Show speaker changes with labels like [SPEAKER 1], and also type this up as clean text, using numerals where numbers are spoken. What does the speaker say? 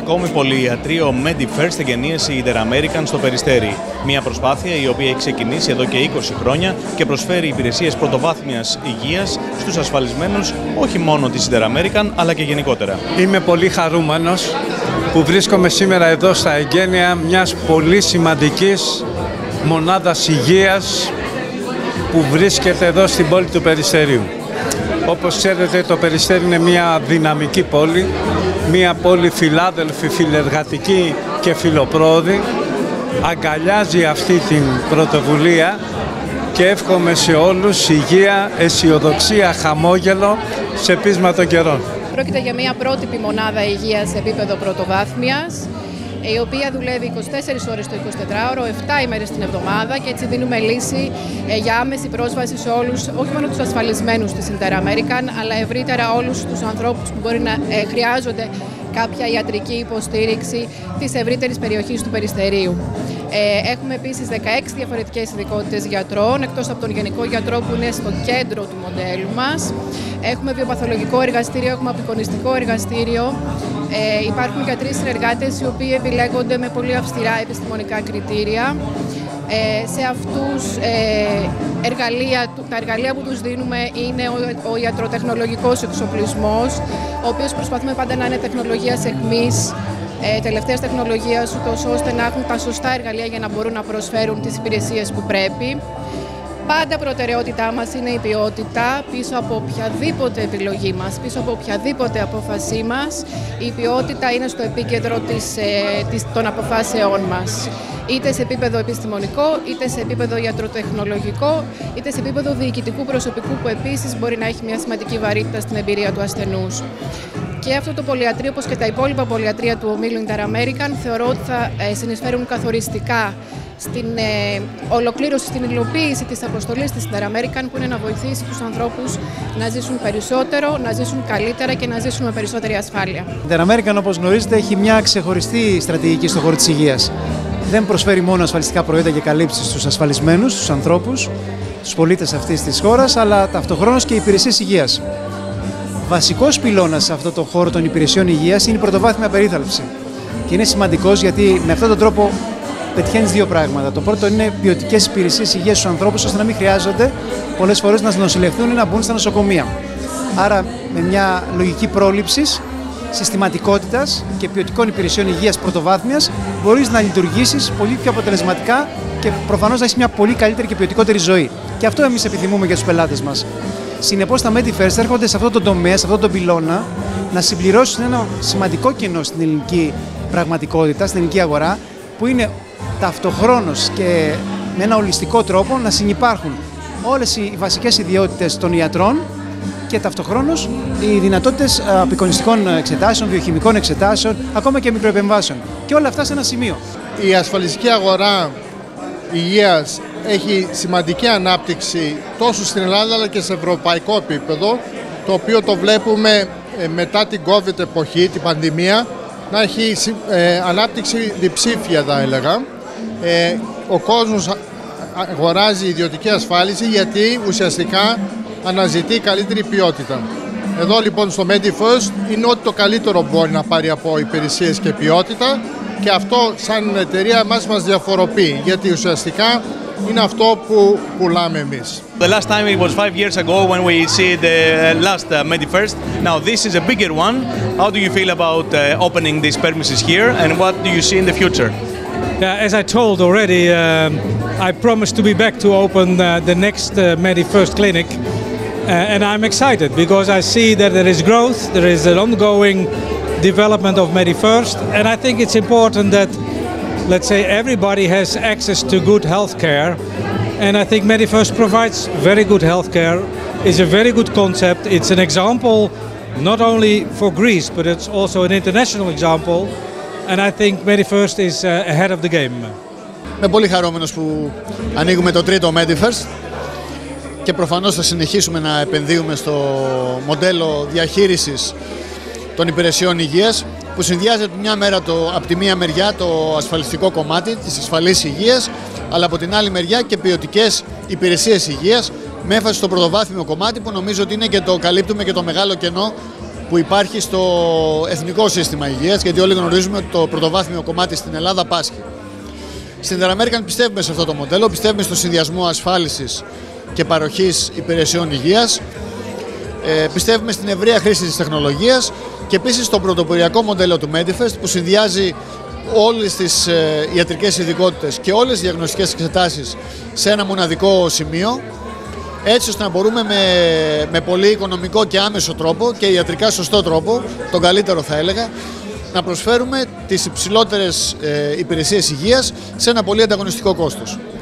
[SPEAKER 1] ακόμη πολυιατρείο MediFirst εγκαινίασε Inter-American στο Περιστέρι. Μια προσπάθεια η οποία έχει ξεκινήσει εδώ και 20 χρόνια και προσφέρει υπηρεσίες πρωτοβάθμιας υγείας στους ασφαλισμένους όχι μόνο της Inter-American αλλά και γενικότερα.
[SPEAKER 2] Είμαι πολύ χαρούμενος που βρίσκομαι σήμερα εδώ στα εγγένεια μιας πολύ σημαντικής μονάδας υγείας που βρίσκεται εδώ στην πόλη του Περιστερίου. Όπως ξέρετε, το Περιστέρι είναι μια δυναμική πόλη, μια πόλη φιλάδελφη, φιλεργατική και φιλοπρόοδη. Αγκαλιάζει αυτή την πρωτοβουλία και εύχομαι σε όλους υγεία, αισιοδοξία, χαμόγελο σε πείσμα των καιρών.
[SPEAKER 3] Πρόκειται για μια πρότυπη μονάδα υγείας σε επίπεδο πρωτοβάθμιας, η οποία δουλεύει 24 ώρες το 24ωρο, 7 ημέρες την εβδομάδα και έτσι δίνουμε λύση για άμεση πρόσβαση σε όλους, όχι μόνο τους ασφαλισμένους της Inter-American, αλλά ευρύτερα όλους τους ανθρώπους που μπορεί να χρειάζονται κάποια ιατρική υποστήριξη της ευρύτερης περιοχής του Περιστερίου. Έχουμε επίσης 16 διαφορετικές ειδικότητες γιατρών, εκτός από τον γενικό γιατρό που είναι στο κέντρο του μοντέλου μας. Έχουμε βιοπαθολογικό εργαστήριο, έχουμε απεικονιστικό εργαστήριο. Υπάρχουν γιατροί συνεργάτες οι οποίοι επιλέγονται με πολύ αυστηρά επιστημονικά κριτήρια. Σε αυτούς τα εργαλεία που τους δίνουμε είναι ο ιατροτεχνολογικός εξοπλισμός, ο οποίος προσπαθούμε πάντα να είναι τεχνολογίας αιχμής, τελευταίας τεχνολογίας, ούτως ώστε να έχουν τα σωστά εργαλεία για να μπορούν να προσφέρουν τις υπηρεσίες που πρέπει. Πάντα προτεραιότητά μας είναι η ποιότητα. Πίσω από οποιαδήποτε επιλογή μας, πίσω από οποιαδήποτε απόφασή μας, η ποιότητα είναι στο επίκεντρο των αποφάσεών μας. Είτε σε επίπεδο επιστημονικό, είτε σε επίπεδο ιατροτεχνολογικό, είτε σε επίπεδο διοικητικού προσωπικού που επίσης μπορεί να έχει μια σημαντική βαρύτητα στην εμπειρία του ασθενούς. Και αυτό το πολυιατρείο, όπως και τα υπόλοιπα πολυιατρεία του ομίλου Inter-American, θεωρώ ότι θα συνεισφέρουν καθοριστικά στην ολοκλήρωση, στην υλοποίηση της αποστολής της Inter-American, που είναι να βοηθήσει τους ανθρώπους να ζήσουν περισσότερο, να ζήσουν καλύτερα και να ζήσουν με περισσότερη ασφάλεια.
[SPEAKER 4] Η Inter-American, όπως γνωρίζετε, έχει μια ξεχωριστή στρατηγική στον χώρο της υγείας. Δεν προσφέρει μόνο ασφαλιστικά προϊόντα και καλύψεις στους ασφαλισμένους, στους ανθρώπους, στους πολίτες αυτής της χώρας, αλλά ταυτοχρόνως και υπηρεσίες υγείας. Βασικός πυλώνας σε αυτό το χώρο των υπηρεσιών υγείας είναι η πρωτοβάθμια περίθαλψη. Και είναι σημαντικός γιατί με αυτόν τον τρόπο πετυχαίνεις δύο πράγματα. Το πρώτο είναι ποιοτικές υπηρεσίες υγείας στους ανθρώπους, ώστε να μην χρειάζονται πολλές φορές να νοσηλευτούν ή να μπουν στα νοσοκομεία. Άρα, με μια λογική πρόληψης, συστηματικότητας και ποιοτικών υπηρεσιών υγείας πρωτοβάθμιας, μπορείς να λειτουργήσεις πολύ πιο αποτελεσματικά και προφανώς να έχεις μια πολύ καλύτερη και ποιοτικότερη ζωή. Και αυτό εμείς επιθυμούμε για τους πελάτες μας. Συνεπώς, τα MediFirst έρχονται σε αυτό το τομέα, σε αυτό το πυλώνα, να συμπληρώσουν ένα σημαντικό κενό στην ελληνική πραγματικότητα, στην ελληνική αγορά, που είναι ταυτοχρόνως και με ένα ολιστικό τρόπο να συνυπάρχουν όλες οι βασικές ιδιότητες των ιατρών και ταυτοχρόνως οι δυνατότητες απεικονιστικών εξετάσεων, βιοχημικών εξετάσεων, ακόμα και μικροεπεμβάσεων. Και όλα αυτά σε ένα σημείο.
[SPEAKER 5] Η ασφαλιστική αγορά υγείας έχει σημαντική ανάπτυξη τόσο στην Ελλάδα αλλά και σε ευρωπαϊκό επίπεδο, το οποίο το βλέπουμε μετά την COVID εποχή, την πανδημία, να έχει ανάπτυξη διψήφια, θα έλεγα. Ο κόσμος αγοράζει ιδιωτική ασφάλιση γιατί ουσιαστικά αναζητεί καλύτερη ποιότητα. Εδώ λοιπόν στο MediFirst είναι ότι το καλύτερο μπορεί να πάρει από υπηρεσίες και ποιότητα, και αυτό σαν εταιρεία μας διαφοροποιεί, γιατί ουσιαστικά είναι αυτό που πουλάμε εμείς.
[SPEAKER 1] The last time it was 5 years ago when we see the last MediFirst. Now this is a bigger one. How do you feel about opening these premises here, and what do you see in the future?
[SPEAKER 6] Yeah, as I told already, I promised to be back to open the next MediFirst clinic, and I'm excited because I see that there is growth, there is an ongoing development of MediFirst, and I think it's important that, let's say, everybody has access to good healthcare, and I think MediFirst provides very good healthcare. It's a very good concept. It's an example not only for Greece, but it's also an international example, and I think MediFirst is ahead of the game.
[SPEAKER 7] Είμαι πολύ χαρούμενος που ανοίγουμε το τρίτο MediFirst και προφανώς θα συνεχίσουμε να επενδύουμε στο μοντέλο διαχείρισης των υπηρεσιών υγείας, που συνδυάζεται από τη μία μεριά το ασφαλιστικό κομμάτι της ασφαλής υγείας, αλλά από την άλλη μεριά και ποιοτικές υπηρεσίες υγείας, με έμφαση στο πρωτοβάθμιο κομμάτι, που νομίζω ότι είναι και το καλύπτουμε και το μεγάλο κενό που υπάρχει στο εθνικό σύστημα υγείας, γιατί όλοι γνωρίζουμε ότι το πρωτοβάθμιο κομμάτι στην Ελλάδα πάσχει. Στην Interamerican πιστεύουμε σε αυτό το μοντέλο, πιστεύουμε στο συνδυασμό ασφάλισης και παροχής υπηρεσιών υγείας, πιστεύουμε στην ευρεία χρήση της τεχνολογίας και επίσης στο πρωτοποριακό μοντέλο του Medifirst που συνδυάζει όλες τις ιατρικές ειδικότητες και όλες τις διαγνωστικές εξετάσεις σε ένα μοναδικό σημείο, έτσι ώστε να μπορούμε με πολύ οικονομικό και άμεσο τρόπο και ιατρικά σωστό τρόπο, τον καλύτερο θα έλεγα, να προσφέρουμε τις υψηλότερες υπηρεσίες υγείας σε ένα πολύ ανταγωνιστικό κόστος.